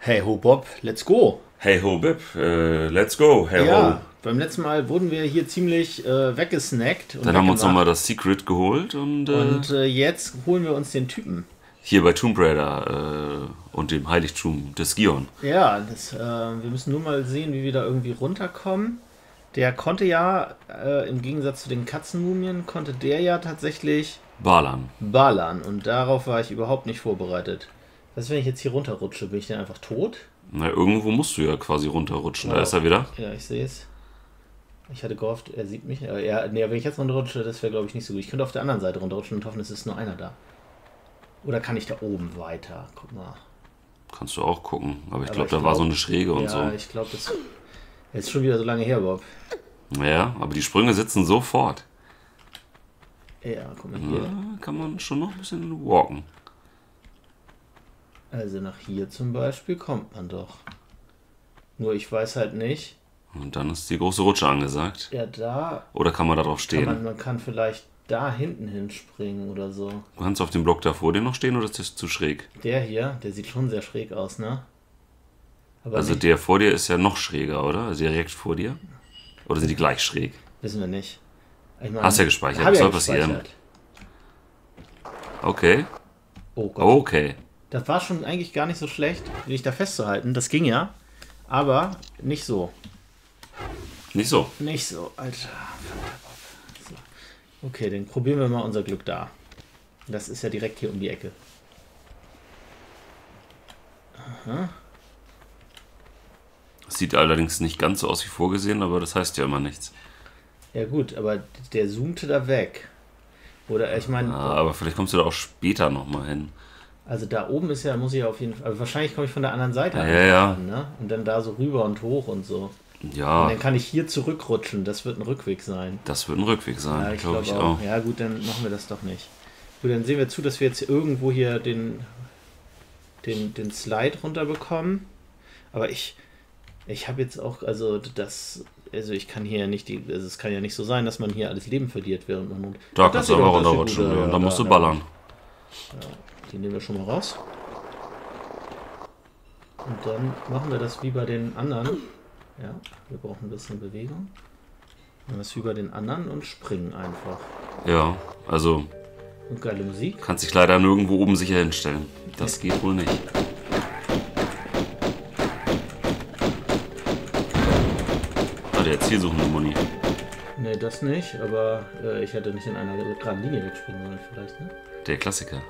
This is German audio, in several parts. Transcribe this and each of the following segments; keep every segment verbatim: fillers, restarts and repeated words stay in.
Hey ho Bob, let's go! Hey ho Bib, äh, let's go, hey Ja, ho. beim letzten Mal wurden wir hier ziemlich äh, weggesnackt und Dann haben wir uns weggemacht. nochmal das Secret geholt und, äh, Und äh, jetzt holen wir uns den Typen. hier bei Tomb Raider äh, und dem Heiligtum des Gion. Ja, das, äh, wir müssen nur mal sehen, wie wir da irgendwie runterkommen. Der konnte ja, äh, im Gegensatz zu den Katzenmumien, konnte der ja tatsächlich Balan. ballern. Und darauf war ich überhaupt nicht vorbereitet. Was, wenn ich jetzt hier runterrutsche? Bin ich dann einfach tot? Na, irgendwo musst du ja quasi runterrutschen. Da Wow. ist er wieder. Ja, ich sehe es. Ich hatte gehofft, er sieht mich. Aber ja, nee, wenn ich jetzt runterrutsche, das wäre, glaube ich, nicht so gut. Ich könnte auf der anderen Seite runterrutschen und hoffen, es ist nur einer da. Oder kann ich da oben weiter? Guck mal. Kannst du auch gucken. Aber ich Aber glaube, ich da war glaub- so eine Schräge und Ja, so. ich glaube, das ist schon wieder so lange her, Bob. Ja, aber die Sprünge sitzen sofort. Ja, guck mal Ja, hier. kann man schon noch ein bisschen walken. Also nach hier zum Beispiel kommt man doch. Nur ich weiß halt nicht. Und dann ist die große Rutsche angesagt. Ja, da Oder kann man da drauf kann stehen? man, man kann vielleicht da hinten hinspringen oder so. Du kannst auf dem Block da vor dir noch stehen oder ist das zu schräg? Der hier, der sieht schon sehr schräg aus, ne? Aber Also nicht, der vor dir ist ja noch schräger, oder? Also direkt vor dir? Oder sind die gleich schräg? wissen wir nicht. Ich mein, Hast ja gespeichert, hab was ja soll passieren? gespeichert. Okay, Oh Gott. okay. Das war schon eigentlich gar nicht so schlecht, dich da festzuhalten. Das ging ja. Aber nicht so. Nicht so. Nicht so, Alter. So. Okay, dann probieren wir mal unser Glück da. Das ist ja direkt hier um die Ecke. Aha. Sieht allerdings nicht ganz so aus wie vorgesehen, aber das heißt ja immer nichts. Ja gut, aber der zoomte da weg. Oder ich meine, Ah, aber vielleicht kommst du da auch später nochmal hin. also da oben ist ja, muss ich ja auf jeden Fall, also wahrscheinlich komme ich von der anderen Seite Ja, einfach ja, ja. an, ne? Und dann da so rüber und hoch und so. Und Ja, dann kann ich hier zurückrutschen, das wird ein Rückweg sein. das wird ein Rückweg Ja, sein, ich glaube glaube ich auch. auch. Ja gut, dann machen wir das doch nicht. Gut, dann sehen wir zu, dass wir jetzt irgendwo hier den, den, den Slide runterbekommen. Aber ich, ich habe jetzt auch, also das, also ich kann hier nicht die, also es kann ja nicht so sein, dass man hier alles Leben verliert, während man... Da Ach, das kannst du sieht aber doch- das sieht runterrutschen. gut aus, Ja, ja, und dann da- musst du da- ballern. Die nehmen wir schon mal raus. Und dann machen wir das wie bei den anderen. Ja, wir brauchen ein bisschen Bewegung. Machen wir das wie bei den anderen und springen einfach. Ja, also Und geile Musik. kannst dich leider nirgendwo oben sicher hinstellen. Das geht wohl nicht. Ah, der zielsuchende Moni. Ne, das nicht, aber äh, ich hätte nicht in einer geraden Linie wegspringen sollen vielleicht, ne? Der Klassiker.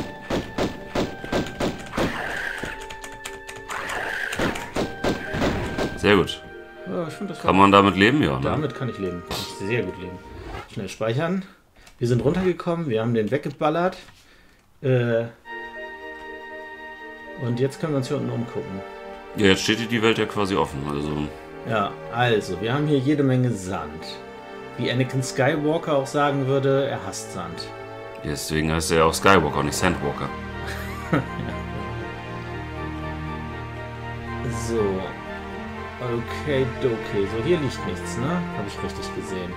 Sehr gut. Ja, ich finde das Kann man damit leben? Ja, ne? Damit kann ich leben. Kann ich sehr gut leben. Schnell speichern. Wir sind runtergekommen, wir haben den weggeballert. Äh, und jetzt können wir uns hier unten umgucken. Ja, jetzt steht dir die Welt ja quasi offen. Also, Ja, also, wir haben hier jede Menge Sand. Wie Anakin Skywalker auch sagen würde, er hasst Sand. deswegen heißt er ja auch Skywalker, nicht Sandwalker. So. Okay, okay. So, hier liegt nichts, ne? Habe ich richtig gesehen.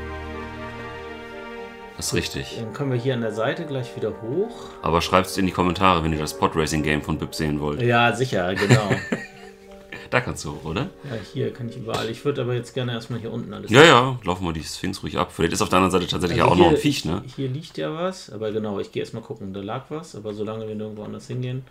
Das ist richtig. Dann kommen wir hier an der Seite gleich wieder hoch. Aber schreibt's in die Kommentare, wenn ihr das Podracing-Game von Bib sehen wollt. Ja, sicher, genau. Da kannst du hoch, oder? Ja, hier kann ich überall. Ich würde aber jetzt gerne erstmal hier unten alles. Ja, ja, laufen wir die Sphinx ruhig ab. Vielleicht ist auf der anderen Seite tatsächlich Also ja auch noch hier- ein Viech, ne? Hier liegt ja was, aber genau, ich gehe erstmal gucken. Da lag was, aber solange wir nirgendwo anders hingehen.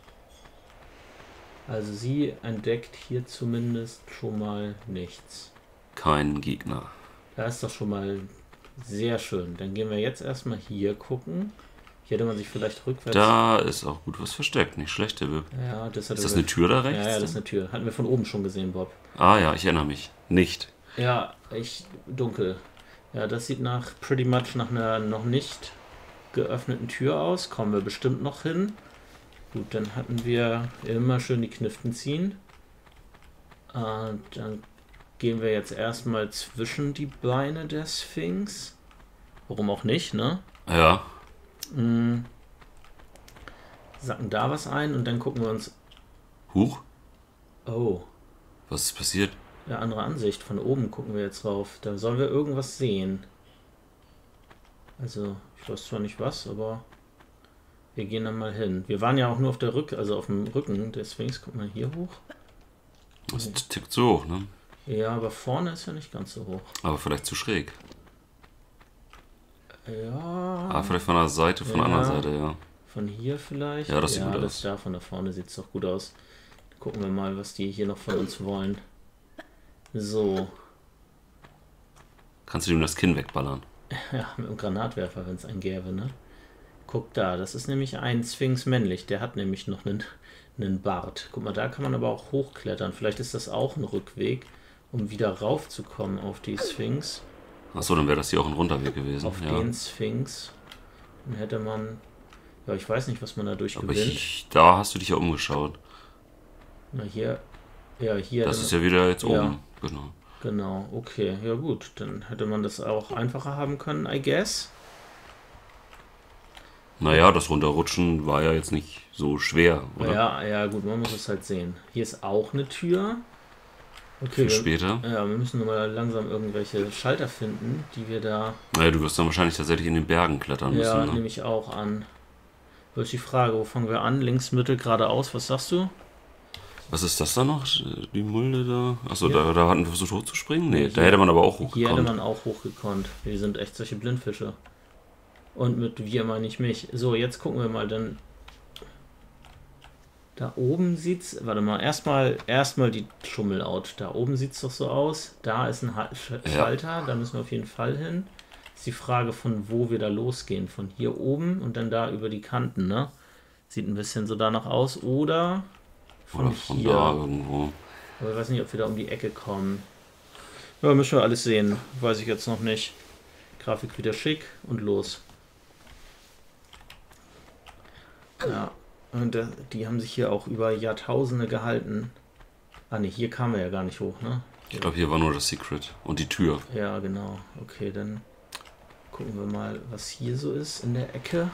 Also sie entdeckt hier zumindest schon mal nichts. Kein Gegner. Das ist doch schon mal sehr schön. Dann gehen wir jetzt erstmal hier gucken. Hier hätte man sich vielleicht rückwärts... Da ist auch gut was versteckt. Nicht schlecht, der Bib. Ja, das hat Ist das eine Tür da rechts? Ja, ja, das ist eine Tür. Hatten wir von oben schon gesehen, Bob. Ah ja, ich erinnere mich. Nicht. Ja, echt dunkel. Ja, das sieht nach pretty much nach einer noch nicht geöffneten Tür aus. Kommen wir bestimmt noch hin. Gut, dann hatten wir immer schön die Kniften ziehen. Und dann gehen wir jetzt erstmal zwischen die Beine der Sphinx. Warum auch nicht, ne? Ja. Mm. Sacken da was ein und dann gucken wir uns... Huch, Oh, was ist passiert? ja, andere Ansicht. Von oben gucken wir jetzt rauf. Da sollen wir irgendwas sehen. Also, ich weiß zwar nicht was, aber Wir gehen dann mal hin. Wir waren ja auch nur auf der Rück, also auf dem Rücken des Sphinx. Guck mal hier hoch. Das tickt so hoch, ne? Ja, aber vorne ist ja nicht ganz so hoch. Aber vielleicht zu schräg. Ja. Ah, vielleicht von der Seite, von der Ja. anderen Seite, ja. Von hier vielleicht. Ja, das sieht ja, gut das aus. da von da vorne sieht es doch gut aus. Gucken wir mal, was die hier noch von uns wollen. So. Kannst du ihm das Kinn wegballern? Ja, mit dem Granatwerfer, wenn es einen gäbe, ne? Guck da, das ist nämlich ein Sphinx männlich. Der hat nämlich noch einen, einen Bart. Guck mal, da kann man aber auch hochklettern. Vielleicht ist das auch ein Rückweg, um wieder raufzukommen auf die Sphinx. Achso, dann wäre das hier auch ein Runterweg gewesen. Auf Ja. den Sphinx. Dann hätte man... Ja, ich weiß nicht, was man dadurch Aber gewinnt. ich, da hast du dich ja umgeschaut. Na, hier... Ja, hier... Das dann- ist ja wieder jetzt Ja. oben. Genau. Genau, okay. Ja gut, dann hätte man das auch einfacher haben können, I guess. Naja, das Runterrutschen war ja jetzt nicht so schwer, oder? Ja, ja gut, man muss es halt sehen. Hier ist auch eine Tür. Okay, Für wir, später. ja, wir müssen nur mal langsam irgendwelche Schalter finden, die wir da... Naja, du wirst dann wahrscheinlich tatsächlich in den Bergen klettern Ja, müssen. Ne? nehme ich auch an. Wo ist die Frage, wo fangen wir an? Links, Mitte, geradeaus, was sagst du? Was ist das da noch? Die Mulde da? Achso, Ja. da, da hatten wir versucht hochzuspringen? Nee, Nee, da hier- hätte man aber auch Hier hätte hochgekommen. man auch hochgekonnt. Wir sind echt solche Blindfische. Und mit wir meine ich mich. So, jetzt gucken wir mal dann. Da oben sieht's. Warte mal, erstmal erstmal die Schummelaut. Da oben sieht's doch so aus. Da ist ein Ha- Sch Ja. Schalter, da müssen wir auf jeden Fall hin. Ist die Frage, von wo wir da losgehen. Von hier oben und dann da über die Kanten, ne? Sieht ein bisschen so danach aus. Oder von, Oder von hier. da irgendwo. Aber ich weiß nicht, ob wir da um die Ecke kommen. Ja, müssen wir alles sehen. Weiß ich jetzt noch nicht. Grafik wieder schick und los. Ja, und äh, die haben sich hier auch über Jahrtausende gehalten. Ah ne, hier kamen wir ja gar nicht hoch, ne? Ich glaube, hier war nur das Secret. Und die Tür. Ja, genau. Okay, dann gucken wir mal, was hier so ist in der Ecke.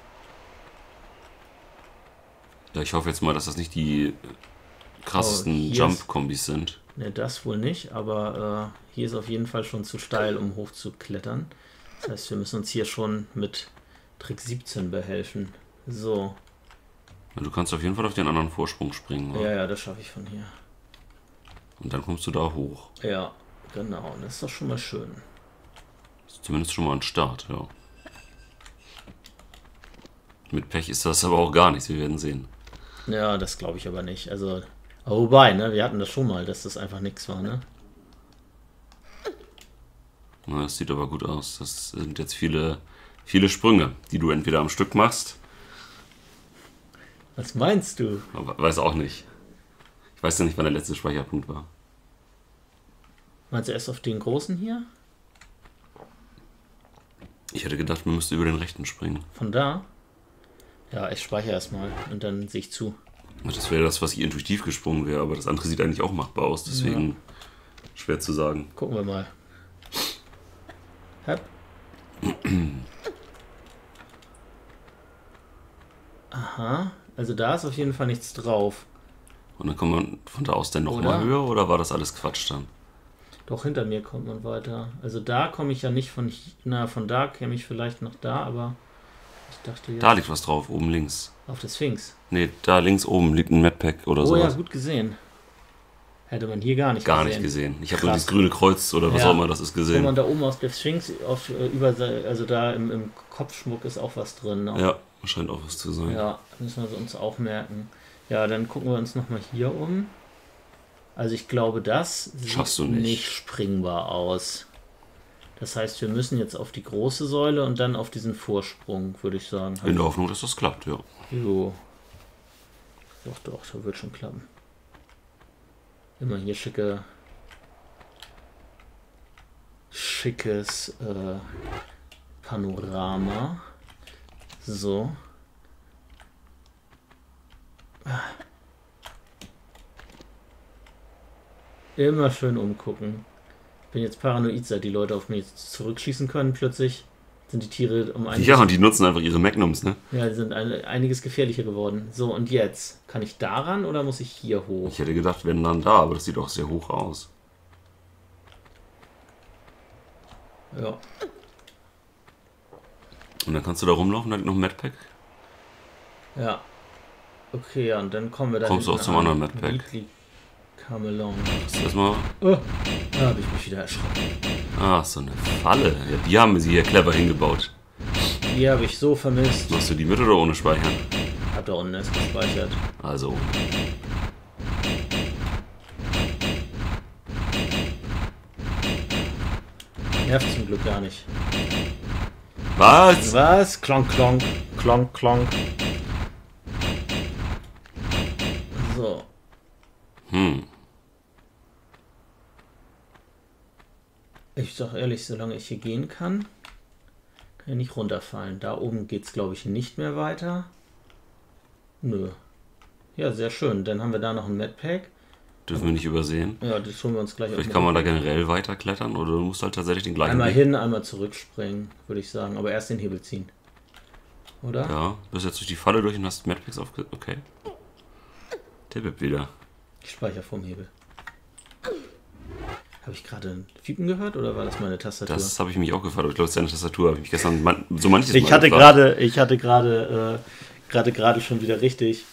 Ja, ich hoffe jetzt mal, dass das nicht die äh, krassesten Oh, hier Jump-Kombis sind. Ne, das wohl nicht, aber äh, hier ist auf jeden Fall schon zu steil, um hochzuklettern. Das heißt, wir müssen uns hier schon mit Trick siebzehn behelfen. So, Ja, du kannst auf jeden Fall auf den anderen Vorsprung springen. ja, Ja. ja, das schaffe ich von hier. Und dann kommst du da hoch. Ja, genau, das ist doch schon mal schön. Das ist zumindest schon mal ein Start, ja. Mit Pech ist das aber auch gar nichts, wir werden sehen. Ja, das glaube ich aber nicht. Also, aber wobei, ne, wir hatten das schon mal, dass das einfach nichts war, ne? Na, das sieht aber gut aus. Das sind jetzt viele, viele Sprünge, die du entweder am Stück machst, Was meinst du? aber weiß auch nicht. Ich weiß ja nicht, wann der letzte Speicherpunkt war. Meinst du erst auf den großen hier? Ich hätte gedacht, man müsste über den rechten springen. Von da? Ja, ich speichere erstmal und dann sehe ich zu. Das wäre das, was ich intuitiv gesprungen wäre, aber das andere sieht eigentlich auch machbar aus, deswegen schwer zu sagen. Gucken wir mal. Hab. Aha, also da ist auf jeden Fall nichts drauf. Und dann kommt man von da aus dann noch Oder? mal höher oder war das alles Quatsch dann? Doch hinter mir kommt man weiter. Also da komme ich ja nicht von hier. Na, von da käme ich vielleicht noch da, aber ich dachte jetzt Da liegt was drauf, oben links. auf der Sphinx. Nee, da links oben liegt ein Madpack oder Oh sowas. ja, gut gesehen. Hätte man hier gar nicht Gar gesehen. nicht gesehen. Ich habe nur Krass. dieses grüne Kreuz oder was Ja. auch immer das ist Wenn gesehen. man da oben aus der Sphinx auf, äh, über, se- also da im, im Kopfschmuck ist auch was drin. Ne? Ja, scheint auch was zu sein. Ja, müssen wir uns auch merken. Ja, dann gucken wir uns nochmal hier um. Also ich glaube, das sieht Schaffst du nicht. springbar aus. Das heißt, wir müssen jetzt auf die große Säule und dann auf diesen Vorsprung, würde ich sagen. In der Hoffnung, dass das klappt, ja. Jo. Doch, doch, das wird schon klappen. Immer hier schicke, schickes äh, Panorama. So. Immer schön umgucken. Bin jetzt paranoid, seit die Leute auf mich zurückschießen können. Plötzlich sind die Tiere um einiges, Ja, und die nutzen einfach ihre Magnums, ne? ja, die sind ein, einiges gefährlicher geworden. So, und jetzt? Kann ich daran oder muss ich hier hoch? Ich hätte gedacht, wenn dann da, aber das sieht auch sehr hoch aus. Ja. Und dann kannst du da rumlaufen, da liegt noch ein Madpack. Ja. Okay, ja, und dann kommen wir da Kommst du auch zum anderen Medpack? Camelon. Erstmal. Oh, da habe ich mich wieder erschrocken. Ah, so eine Falle. Ja, die haben sie hier clever hingebaut. Die habe ich so vermisst. Machst du die mit oder ohne Speichern? Hab da unten erst gespeichert. Also. Nervt zum Glück gar nicht. Was? Was? Klonk, klonk, klonk, klonk. So. Hm. Ich sag ehrlich, solange ich hier gehen kann, kann ich nicht runterfallen. Da oben geht es, glaube ich, nicht mehr weiter. Nö. Ja, sehr schön. Dann haben wir da noch ein Medpack. Dürfen wir nicht übersehen. Ja, das holen wir uns gleich. Vielleicht kann man da generell weiterklettern oder du musst halt tatsächlich den gleichen Einmal Weg. hin, einmal zurückspringen, würde ich sagen. Aber erst den Hebel ziehen. Oder? Ja, bist jetzt durch die Falle durch und hast Medpacks aufge... Okay. Tipp wieder. Ich speichere vom Hebel. Habe ich gerade ein Fiepen gehört oder war das meine Tastatur? Das habe ich mich auch gefragt. Ich glaube, es ist deine Tastatur. Habe ich mich gestern man, so manches ich Mal hatte gefragt. gerade, ich hatte gerade, äh, gerade, gerade schon wieder richtig.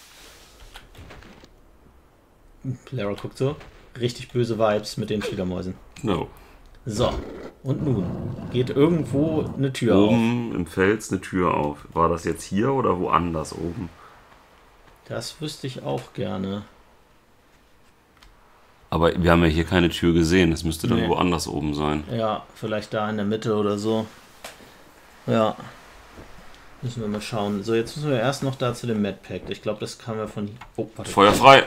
Lara guckt so. Richtig böse Vibes mit den Fledermäusen. No. So. Und nun geht irgendwo eine Tür auf. Oben im Fels eine Tür auf. War das jetzt hier oder woanders oben? Das wüsste ich auch gerne. Aber wir haben ja hier keine Tür gesehen. Es müsste dann Nee. woanders oben sein. Ja, vielleicht da in der Mitte oder so. Ja. Müssen wir mal schauen. So, jetzt müssen wir erst noch da zu dem Medpack. Ich glaube, das kam ja von... Oh, warte. Feuer frei!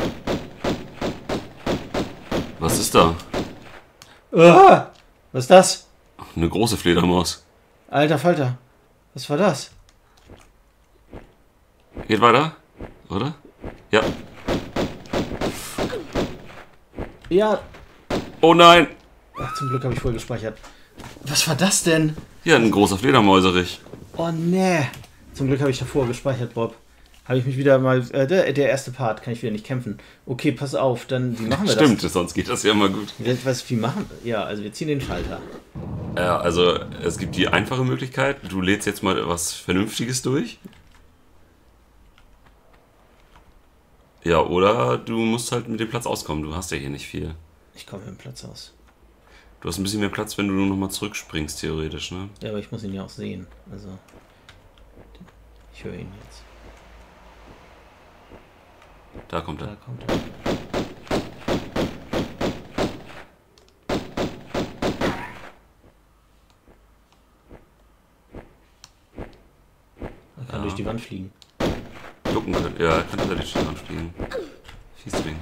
Was ist da? Ah, was ist das? Eine große Fledermaus. Alter Falter. Was war das? Geht weiter? Oder? Ja. Ja. Oh nein! Ach, zum Glück habe ich voll gespeichert. Was war das denn? Ja, ein großer Fledermäuserich. Oh nee. Zum Glück habe ich davor gespeichert, Bob. Habe ich mich wieder mal... Äh, der, der erste Part, kann ich wieder nicht kämpfen. Okay, pass auf, dann wie machen wir Stimmt, das? sonst geht das ja immer gut. Was, wie machen... Ja, also wir ziehen den Schalter. Ja, also es gibt die einfache Möglichkeit. Du lädst jetzt mal was Vernünftiges durch. Ja, oder du musst halt mit dem Platz auskommen. Du hast ja hier nicht viel. Ich komme mit dem Platz aus. Du hast ein bisschen mehr Platz, wenn du nur noch mal zurückspringst, theoretisch, ne? Ja, aber ich muss ihn ja auch sehen. Also... Ich höre ihn jetzt. Da kommt Da er. kommt er. Er kann Ja. durch die Wand fliegen. Ducken können. Ja, er kann tatsächlich schon anfliegen. Fies Ding.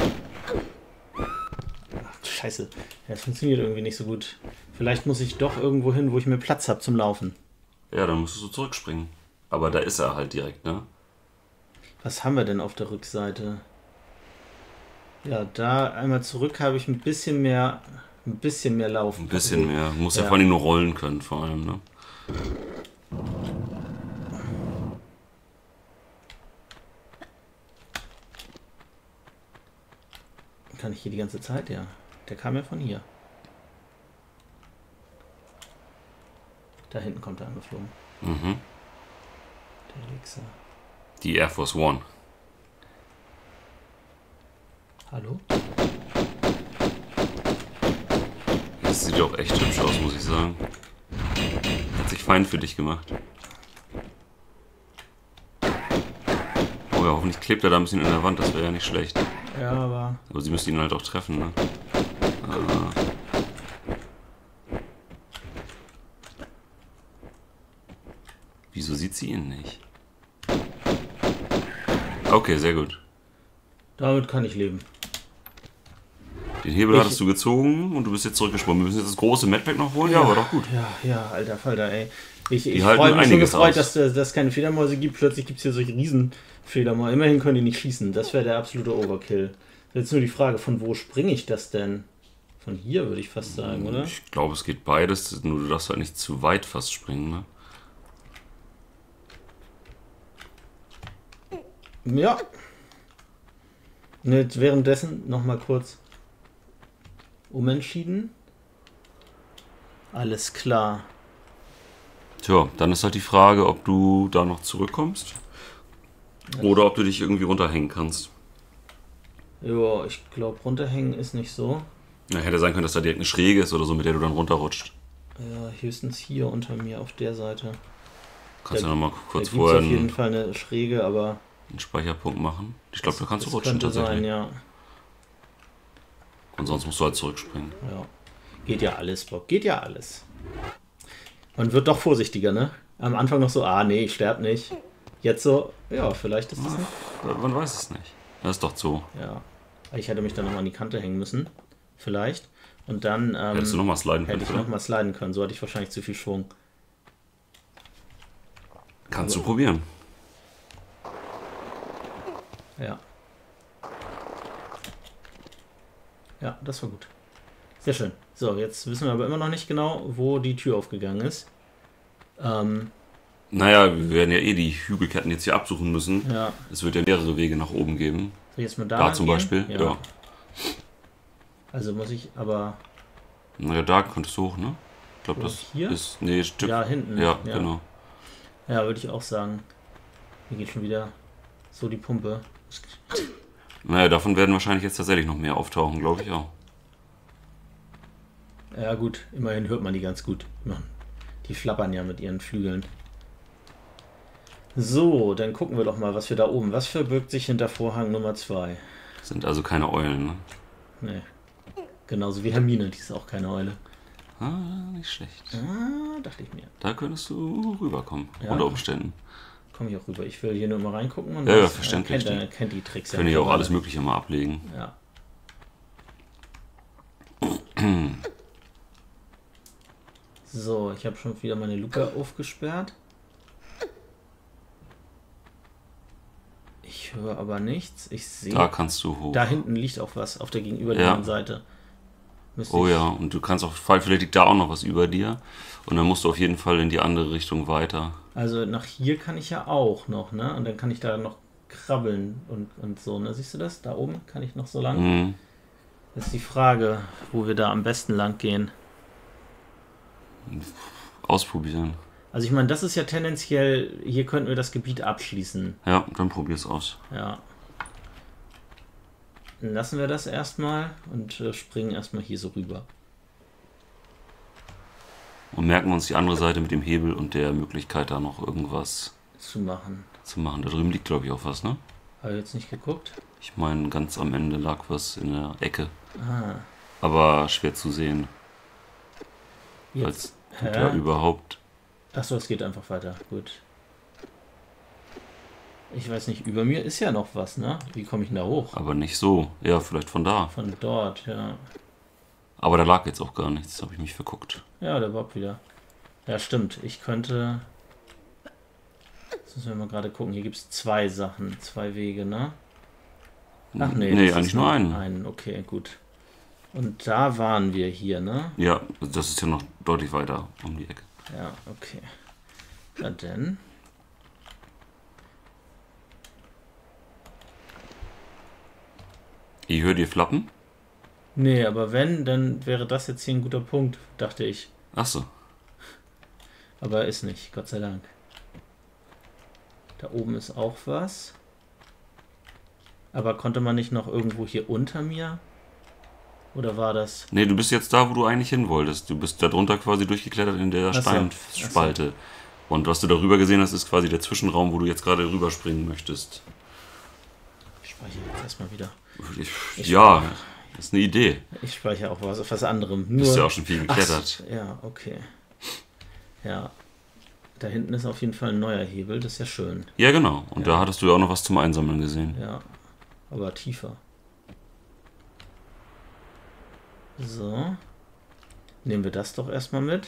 Ach, scheiße. Ja, das funktioniert irgendwie nicht so gut. Vielleicht muss ich doch irgendwo hin, wo ich mehr Platz habe zum Laufen. Ja, dann musst du so zurückspringen. Aber da ist er halt direkt, ne? Was haben wir denn auf der Rückseite? Ja, da einmal zurück habe ich ein bisschen mehr, ein bisschen mehr Laufen. Ein bisschen mehr. Du musst ja, Ja. vor allem nur rollen können, vor allem, ne? Kann ich hier die ganze Zeit? Ja. Der kam ja von hier. Da hinten kommt er angeflogen. Mhm. Der Wichser. Die Air Force One. Hallo? Das sieht auch echt hübsch aus, muss ich sagen. Hat sich fein für dich gemacht. Oh ja, hoffentlich klebt er da ein bisschen in der Wand, das wäre ja nicht schlecht. Ja, aber... Aber sie müssen ihn halt auch treffen, ne? Ah. Wieso sieht sie ihn nicht? Okay, sehr gut. Damit kann ich leben. Den Hebel Ich- hattest du gezogen und du bist jetzt zurückgesprungen. Wir müssen jetzt das große Medpack noch holen? Ja, aber doch gut. Ja, ja, alter Falter, ey. Ich, ich halten freue mich so einiges gefreut, aus. dass es dass keine Fledermäuse gibt. Plötzlich gibt es hier solche Riesenfledermäuse. Immerhin können die nicht schießen. Das wäre der absolute Overkill. Jetzt nur die Frage, von wo springe ich das denn? Von hier würde ich fast sagen, oder? Ich glaube, es geht beides, nur du darfst halt nicht zu weit fast springen, ne? Ja. Und jetzt währenddessen nochmal kurz umentschieden. Alles klar. Tja, dann ist halt die Frage, ob du da noch zurückkommst. Oder ob du dich irgendwie runterhängen kannst. Ja, ich glaube, runterhängen ist nicht so. Ja, hätte sein können, dass da direkt eine Schräge ist oder so, mit der du dann runterrutscht. Ja, höchstens hier unter mir auf der Seite. Kannst Da- du ja nochmal kurz Da gibt es vorher auf jeden einen, Fall eine Schräge, aber einen Speicherpunkt machen. Ich glaube, da kannst du das rutschen könnte tatsächlich. sein, ja. Und sonst musst du halt zurückspringen. Ja. Geht ja alles, Bob. Geht ja alles. Man wird doch vorsichtiger, ne? Am Anfang noch so, ah nee, ich sterb nicht. Jetzt so, ja, vielleicht ist das nicht. Man weiß es nicht. Das ist doch so. Ja. Ich hätte mich dann nochmal an die Kante hängen müssen. Vielleicht. Und dann ähm, Hättest du nochmal sliden können? hätte ich oder? nochmal sliden können. So hatte ich wahrscheinlich zu viel Schwung. Kannst du probieren. Ja. Ja, das war gut. Sehr schön. So, jetzt wissen wir aber immer noch nicht genau, wo die Tür aufgegangen ist. Ähm, Naja, wir werden ja eh die Hügelketten jetzt hier absuchen müssen. ja. Es wird ja mehrere Wege nach oben geben. Soll ich jetzt mal da, Da lang zum gehen? Beispiel. Ja. Also muss ich aber Naja, da könntest du hoch, ne? Ich glaube, Wo, das hier? ist. Nee, Stück. ja hinten. Ja, ja. genau. Ja, würde ich auch sagen. Hier geht schon wieder so die Pumpe. Naja, davon werden wahrscheinlich jetzt tatsächlich noch mehr auftauchen, glaube ich auch. Ja gut, immerhin hört man die ganz gut. Mann, die flappern ja mit ihren Flügeln. So, dann gucken wir doch mal, was wir da oben. Was verbirgt sich hinter Vorhang Nummer zwei? Sind also keine Eulen, ne? Nee. Genauso wie Hermine, die ist auch keine Eule. Ah, nicht schlecht. Ah, dachte ich mir. Da könntest du rüberkommen, Ja. unter Umständen. Komm ich auch rüber. Ich will hier nur mal reingucken. Und Ja, ja, das, äh, verständlich. Kennt, äh, kennt die Tricks Können ja auch mittlerweile. alles Mögliche mal ablegen. Ja. So, ich habe schon wieder meine Luke aufgesperrt. Ich höre aber nichts. Ich sehe. Da kannst du hoch. Da hinten liegt auch was auf der gegenüberliegenden Ja. Seite. Müsste Oh ich- ja, und du kannst auch, vielleicht liegt da auch noch was über dir. Und dann musst du auf jeden Fall in die andere Richtung weiter. Also nach hier kann ich ja auch noch, ne? Und dann kann ich da noch krabbeln und, und so, ne? Siehst du das? Da oben kann ich noch so lang. Mhm. Das ist die Frage, wo wir da am besten lang gehen. Ausprobieren. Also ich meine, das ist ja tendenziell, hier könnten wir das Gebiet abschließen. Ja, dann probier's aus. Ja. Dann lassen wir das erstmal und äh, springen erstmal hier so rüber. Und merken uns die andere Seite mit dem Hebel und der Möglichkeit, da noch irgendwas Zu machen. zu machen. Da drüben liegt, glaube ich, auch was, ne? Habe ich jetzt nicht geguckt? Ich meine, ganz am Ende lag was in der Ecke. Ah. Aber schwer zu sehen. Jetzt. Als du da Hä? überhaupt. Achso, es geht einfach weiter. Gut. Ich weiß nicht, über mir ist ja noch was, ne? Wie komme ich denn da hoch? Aber nicht so. Ja, vielleicht von da. Von dort, ja. Aber da lag jetzt auch gar nichts. Habe ich mich verguckt. Ja, der Bob wieder. Ja, stimmt. Ich könnte... Jetzt müssen wir mal gerade gucken. Hier gibt es zwei Sachen, zwei Wege, ne? Ach nee, Nee, das eigentlich ist nur noch einen. einen. Okay, gut. Und da waren wir hier, ne? Ja, das ist ja noch deutlich weiter um die Ecke. Ja, okay. Na denn. Ich höre dir flappen. Nee, aber wenn, dann wäre das jetzt hier ein guter Punkt, dachte ich. Achso. Aber ist nicht, Gott sei Dank. Da oben ist auch was. Aber konnte man nicht noch irgendwo hier unter mir? Oder war das... Nee, du bist jetzt da, wo du eigentlich hin wolltest. Du bist da drunter quasi durchgeklettert in der Ach so. Steinspalte. Und was du darüber gesehen hast, ist quasi der Zwischenraum, wo du jetzt gerade rüberspringen möchtest. Ich speichere jetzt erstmal wieder. Ich, Ich- ja, das ist eine Idee. Ich speichere auch was auf was anderem. Du Nur... bist ja auch schon viel Ach, geklettert. ja, okay. Ja. Da hinten ist auf jeden Fall ein neuer Hebel, das ist ja schön. Ja, genau. Und Ja. da hattest du ja auch noch was zum Einsammeln gesehen. Ja, aber tiefer. So. Nehmen wir das doch erstmal mit.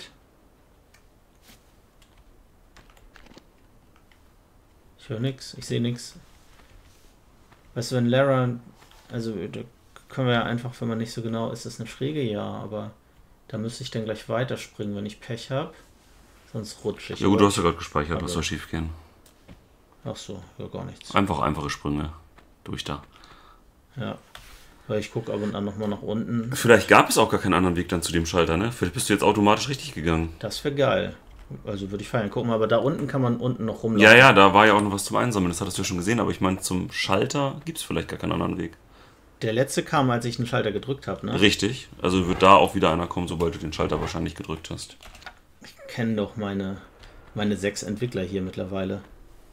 Ich höre nichts, ich sehe nichts. Weißt du, wenn Lara, also da können wir ja einfach, wenn man nicht so genau ist, das eine Schräge, ja, aber da müsste ich dann gleich weiterspringen, wenn ich Pech habe. Sonst rutsche ich. Ja gut, aber- du hast ja gerade gespeichert, was aber- soll schief gehen. Ach so, ja gar nichts. Einfach einfache Sprünge. Durch da. Ja, weil ich gucke ab und an nochmal nach unten. Vielleicht gab es auch gar keinen anderen Weg dann zu dem Schalter, ne? Vielleicht bist du jetzt automatisch richtig gegangen. Das wäre geil. Also würde ich feiern. Guck mal, aber da unten kann man unten noch rumlaufen. Ja, ja, da war ja auch noch was zum Einsammeln, das hattest du ja schon gesehen, aber ich meine, zum Schalter gibt es vielleicht gar keinen anderen Weg. Der letzte kam, als ich den Schalter gedrückt habe, ne? Richtig, also wird da auch wieder einer kommen, sobald du den Schalter wahrscheinlich gedrückt hast. Ich kenne doch meine, meine sechs Entwickler hier mittlerweile.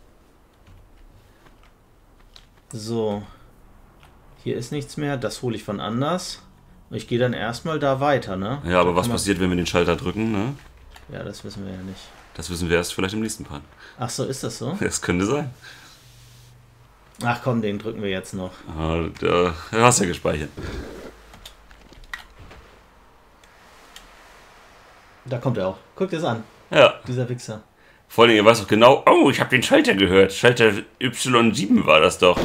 So. Hier ist nichts mehr, das hole ich von anders. Ich gehe dann erstmal da weiter, ne? Ja, aber da was passiert, wenn wir den Schalter drücken, ne? Ja, das wissen wir ja nicht. Das wissen wir erst vielleicht im nächsten Part. Ach so, ist das so? Das könnte sein. Ach komm, den drücken wir jetzt noch. Ah, da hast du ja gespeichert. Da kommt er auch. Guckt es an, Ja. dieser Wichser. Vor allem, ihr weißt doch genau, oh, ich habe den Schalter gehört. Schalter Y sieben war das doch.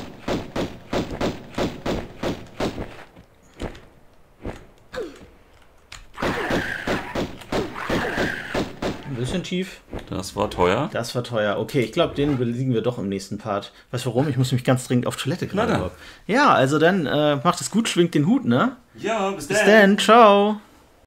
Ein bisschen tief. Das war teuer. Das war teuer. Okay, ich glaube, den besiegen wir doch im nächsten Part. Weißt du warum? Ich muss mich ganz dringend auf Toilette gerade. Ja, also dann äh, macht es gut, schwingt den Hut, ne? Ja, bis, Bis dann, ciao.